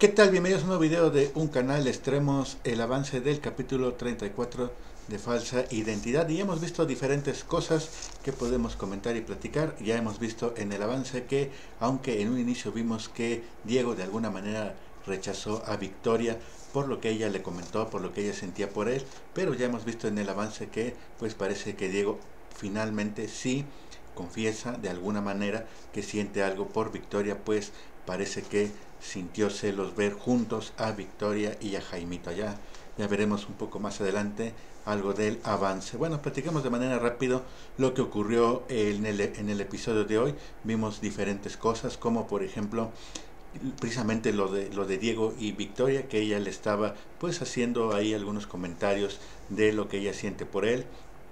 ¿Qué tal? Bienvenidos a un nuevo video de un canal. Extremos el avance del capítulo 34 de falsa identidad y hemos visto diferentes cosas que podemos comentar y platicar. Ya hemos visto en el avance que, aunque en un inicio vimos que Diego de alguna manera rechazó a Victoria por lo que ella le comentó, por lo que ella sentía por él, pero ya hemos visto en el avance que pues parece que Diego finalmente sí confiesa de alguna manera que siente algo por Victoria, pues parece que sintió celos ver juntos a Victoria y a Jaimito. Ya veremos un poco más adelante algo del avance. Bueno, platicamos de manera rápido lo que ocurrió en el episodio de hoy. Vimos diferentes cosas, como por ejemplo precisamente lo de Diego y Victoria, que ella le estaba pues haciendo ahí algunos comentarios de lo que ella siente por él.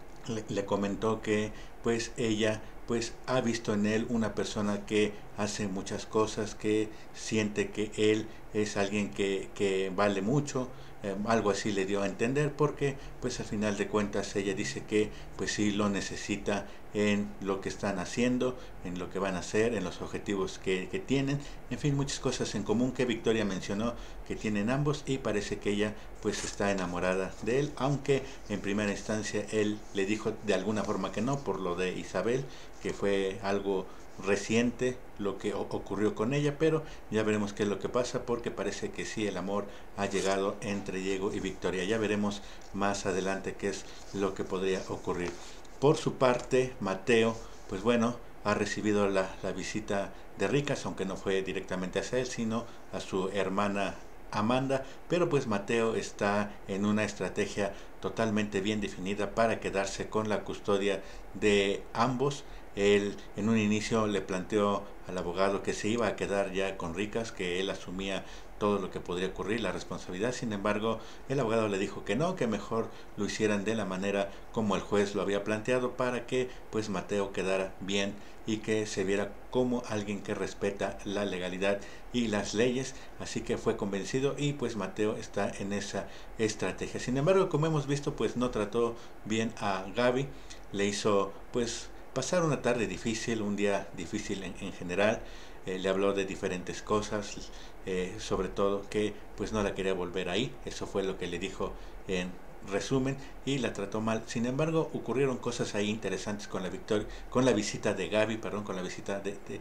Le comentó que pues ella pues ha visto en él una persona que hace muchas cosas, que siente que él es alguien que vale mucho, algo así le dio a entender, porque pues al final de cuentas ella dice que pues sí lo necesita en lo que están haciendo, en lo que van a hacer, en los objetivos que tienen, en fin, muchas cosas en común que Victoria mencionó que tienen ambos, y parece que ella pues está enamorada de él, aunque en primera instancia él le dijo de alguna forma que no, por lo de Isabel, que fue algo reciente lo que ocurrió con ella, pero ya veremos qué es lo que pasa, porque parece que sí, el amor ha llegado entre Diego y Victoria. Ya veremos más adelante qué es lo que podría ocurrir. Por su parte, Mateo, pues bueno, ha recibido la visita de Ricas, aunque no fue directamente hacia él, sino a su hermana Amanda, pero pues Mateo está en una estrategia totalmente bien definida para quedarse con la custodia de ambos. Él en un inicio le planteó al abogado que se iba a quedar ya con Ricas, que él asumía todo lo que podría ocurrir, la responsabilidad. Sin embargo, el abogado le dijo que no, que mejor lo hicieran de la manera como el juez lo había planteado, para que pues Mateo quedara bien y que se viera como alguien que respeta la legalidad y las leyes. Así que fue convencido y pues Mateo está en esa estrategia. Sin embargo, como hemos visto, pues no trató bien a Gaby, le hizo pues pasar una tarde difícil, un día difícil en general. Le habló de diferentes cosas, sobre todo que pues no la quería volver ahí. Eso fue lo que le dijo en resumen, y la trató mal. Sin embargo, ocurrieron cosas ahí interesantes con la victoria, con la visita de Gaby, perdón, con la visita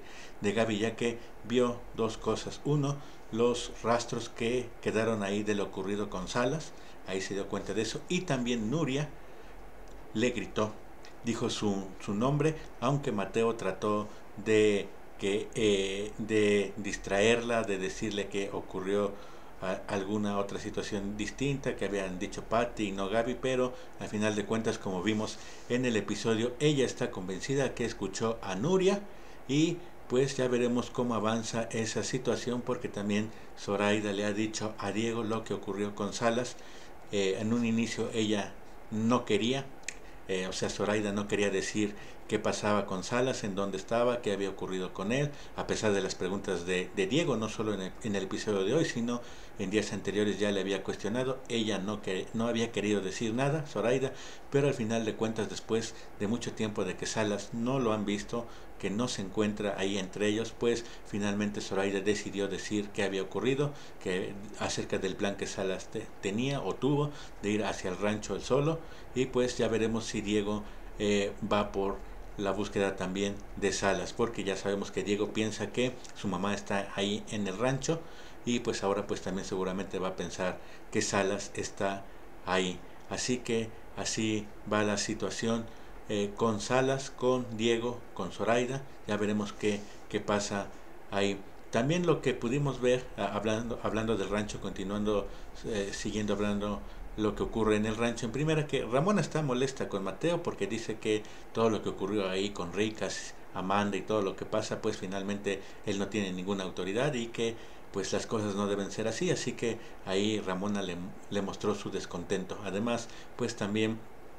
de Gaby, ya que vio dos cosas. Uno, los rastros que quedaron ahí de lo ocurrido con Salas, ahí se dio cuenta de eso, y también Nuria le gritó, dijo su nombre, aunque Mateo trató de distraerla, de decirle que ocurrió alguna otra situación distinta, que habían dicho Patty y no Gaby, pero al final de cuentas, como vimos en el episodio, ella está convencida que escuchó a Nuria, y pues ya veremos cómo avanza esa situación, porque también Zoraida le ha dicho a Diego lo que ocurrió con Salas. En un inicio ella no quería, o sea, Zoraida no quería decir qué pasaba con Salas, en dónde estaba, qué había ocurrido con él, a pesar de las preguntas de Diego, no solo en el episodio de hoy, sino en días anteriores ya le había cuestionado. Ella no había querido decir nada, Zoraida, pero al final de cuentas, después de mucho tiempo de que Salas no lo han visto, que no se encuentra ahí entre ellos, pues finalmente Zoraida decidió decir qué había ocurrido, que acerca del plan que Salas tenía o tuvo de ir hacia el rancho él solo, y pues ya veremos si Diego va por la búsqueda también de Salas, porque ya sabemos que Diego piensa que su mamá está ahí en el rancho, y pues ahora pues también seguramente va a pensar que Salas está ahí. Así que así va la situación con Salas, con Diego, con Zoraida. Ya veremos qué pasa ahí. También lo que pudimos ver, hablando del rancho, continuando, siguiendo hablando lo que ocurre en el rancho. En primera, que Ramona está molesta con Mateo porque dice que todo lo que ocurrió ahí con Ricas, Amanda y todo lo que pasa, pues finalmente él no tiene ninguna autoridad, y que pues las cosas no deben ser así. Así que ahí Ramona le mostró su descontento. Además, pues también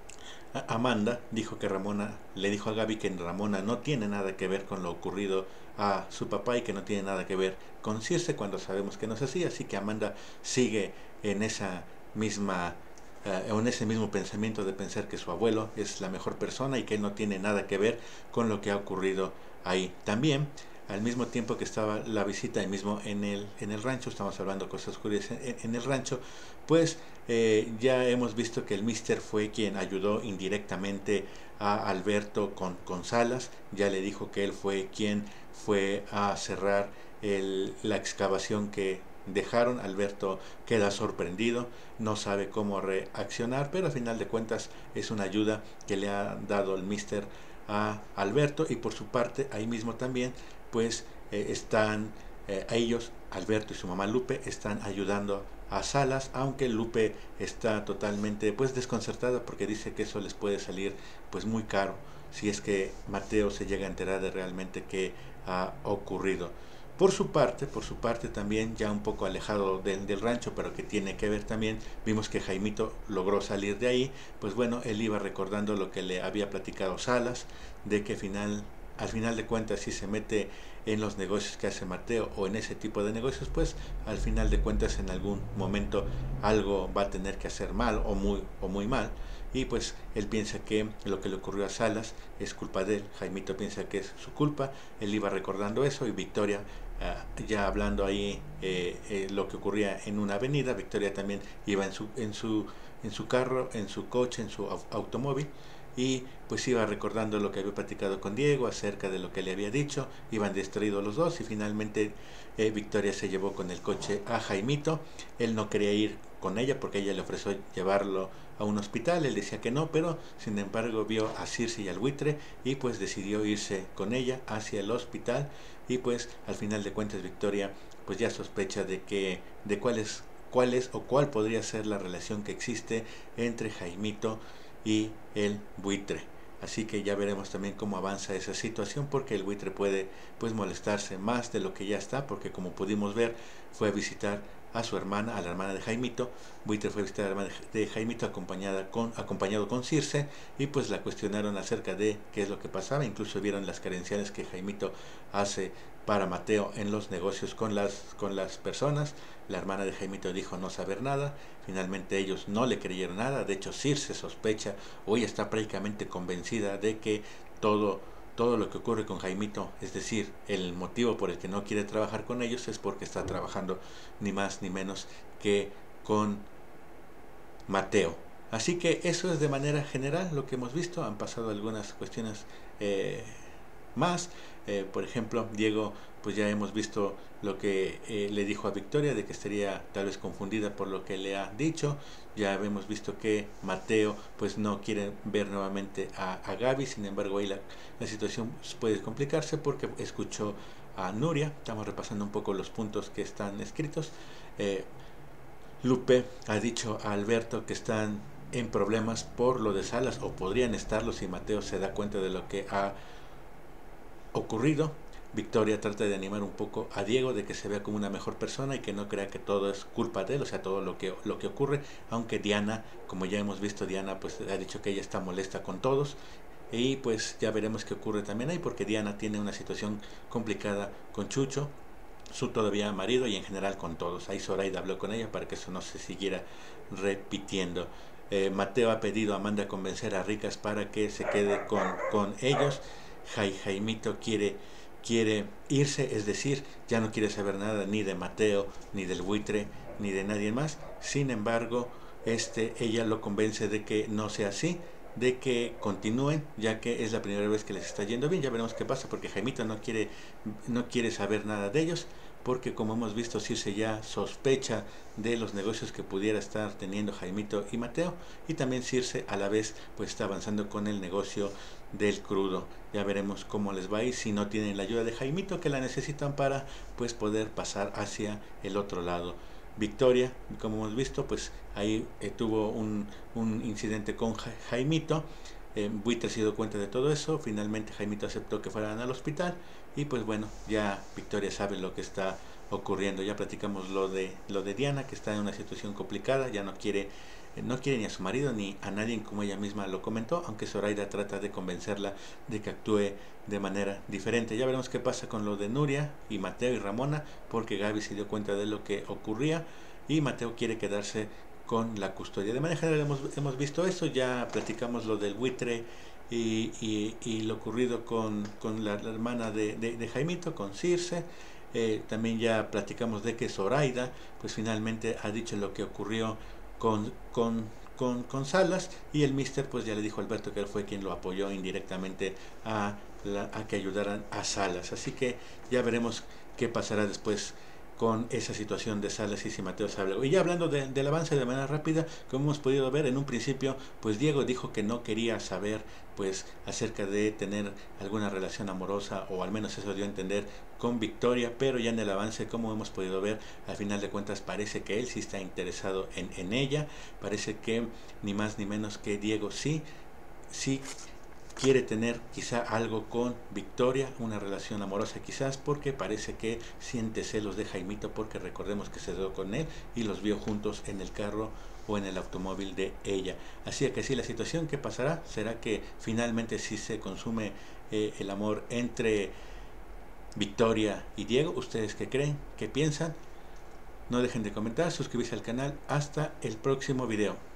Amanda dijo que Ramona le dijo a Gaby que Ramona no tiene nada que ver con lo ocurrido a su papá, y que no tiene nada que ver con Circe, cuando sabemos que no es así. Así que Amanda sigue en esa misma en ese mismo pensamiento de pensar que su abuelo es la mejor persona y que él no tiene nada que ver con lo que ha ocurrido ahí. También al mismo tiempo que estaba la visita ahí mismo en el rancho, estamos hablando de cosas curiosas en el rancho, pues ya hemos visto que el Mister fue quien ayudó indirectamente a Alberto con Salas, ya le dijo que él fue quien fue a cerrar la excavación que dejaron. Alberto queda sorprendido, no sabe cómo reaccionar, pero a final de cuentas es una ayuda que le ha dado el Mister a Alberto, y por su parte ahí mismo también pues están a ellos, Alberto y su mamá Lupe, están ayudando a Salas, aunque Lupe está totalmente pues desconcertada porque dice que eso les puede salir pues muy caro si es que Mateo se llega a enterar de realmente qué ha ocurrido. Por su parte también, ya un poco alejado del rancho, pero que tiene que ver también, vimos que Jaimito logró salir de ahí. Pues bueno, él iba recordando lo que le había platicado Salas, de que al final de cuentas, si se mete en los negocios que hace Mateo o en ese tipo de negocios, pues al final de cuentas en algún momento algo va a tener que hacer mal o muy mal. Y pues él piensa que lo que le ocurrió a Salas es culpa de él, Jaimito piensa que es su culpa, él iba recordando eso, y Victoria ya hablando ahí lo que ocurría en una avenida. Victoria también iba en su carro, en su coche, en su automóvil, y pues iba recordando lo que había platicado con Diego acerca de lo que le había dicho. Iban distraídos los dos y finalmente Victoria se llevó con el coche a Jaimito. Él no quería ir con ella porque ella le ofreció llevarlo a un hospital, él decía que no, pero sin embargo vio a Circe y al buitre y pues decidió irse con ella hacia el hospital. Y pues al final de cuentas Victoria pues ya sospecha de cuál podría ser la relación que existe entre Jaimito y el buitre. Así que ya veremos también cómo avanza esa situación, porque el buitre puede pues molestarse más de lo que ya está, porque como pudimos ver fue a visitar a su hermana, a la hermana de Jaimito. Buitre fue a visitar a la hermana de Jaimito acompañado con Circe, y pues la cuestionaron acerca de qué es lo que pasaba. Incluso vieron las credenciales que Jaimito hace para Mateo en los negocios con las personas. La hermana de Jaimito dijo no saber nada. Finalmente ellos no le creyeron nada. De hecho Circe sospecha, o ella está prácticamente convencida de que todo lo que ocurre con Jaimito, es decir, el motivo por el que no quiere trabajar con ellos, es porque está trabajando ni más ni menos que con Mateo. Así que eso es de manera general lo que hemos visto. Han pasado algunas cuestiones más. Por ejemplo, Diego, pues ya hemos visto lo que le dijo a Victoria, de que estaría tal vez confundida por lo que le ha dicho. Ya hemos visto que Mateo pues no quiere ver nuevamente a Gaby. Sin embargo ahí la situación puede complicarse porque escuchó a Nuria. Estamos repasando un poco los puntos que están escritos. Lupe ha dicho a Alberto que están en problemas por lo de Salas, o podrían estarlo si Mateo se da cuenta de lo que ha ocurrido. Victoria trata de animar un poco a Diego, de que se vea como una mejor persona y que no crea que todo es culpa de él, o sea, todo lo que ocurre. Aunque Diana, como ya hemos visto, Diana pues ha dicho que ella está molesta con todos, y pues ya veremos qué ocurre también ahí, porque Diana tiene una situación complicada con Chucho, su todavía marido, y en general con todos. Ahí Zoraida habló con ella para que eso no se siguiera repitiendo. Mateo ha pedido a Amanda convencer a Ricas para que se quede con ellos. Jaimito quiere irse, es decir, ya no quiere saber nada ni de Mateo, ni del buitre, ni de nadie más. Sin embargo, ella lo convence de que no sea así, de que continúen, ya que es la primera vez que les está yendo bien. Ya veremos qué pasa, porque Jaimito no quiere saber nada de ellos, porque como hemos visto, Circe ya sospecha de los negocios que pudiera estar teniendo Jaimito y Mateo, y también Circe a la vez pues está avanzando con el negocio del crudo. Ya veremos cómo les va a ir si no tienen la ayuda de Jaimito, que la necesitan para pues poder pasar hacia el otro lado. Victoria, como hemos visto, pues ahí tuvo un incidente con Jaimito. Buitre se dio cuenta de todo eso. Finalmente Jaimito aceptó que fueran al hospital, y pues bueno, ya Victoria sabe lo que está ocurriendo. Ya platicamos lo de Diana, que está en una situación complicada, ya no quiere ni a su marido ni a nadie, como ella misma lo comentó, aunque Zoraida trata de convencerla de que actúe de manera diferente. Ya veremos qué pasa con lo de Nuria y Mateo y Ramona, porque Gaby se dio cuenta de lo que ocurría y Mateo quiere quedarse con la custodia. De manera general hemos visto eso. Ya platicamos lo del buitre y lo ocurrido con la hermana de Jaimito, con Circe. También ya platicamos de que Zoraida pues finalmente ha dicho lo que ocurrió con Salas, y el Mister pues ya le dijo a Alberto que él fue quien lo apoyó indirectamente a que ayudaran a Salas. Así que ya veremos qué pasará después con esa situación de Salas y si Mateo sabe algo. Y ya hablando del avance de manera rápida, como hemos podido ver en un principio, pues Diego dijo que no quería saber pues acerca de tener alguna relación amorosa, o al menos eso dio a entender, con Victoria, pero ya en el avance, como hemos podido ver, al final de cuentas parece que él sí está interesado en ella. Parece que ni más ni menos que Diego sí quiere tener quizá algo con Victoria, una relación amorosa quizás, porque parece que siente celos de Jaimito, porque recordemos que se dio con él y los vio juntos en el carro o en el automóvil de ella. Así que sí, la situación que pasará será que finalmente sí se consume el amor entre Victoria y Diego. ¿Ustedes qué creen? ¿Qué piensan? No dejen de comentar, suscribirse al canal. Hasta el próximo video.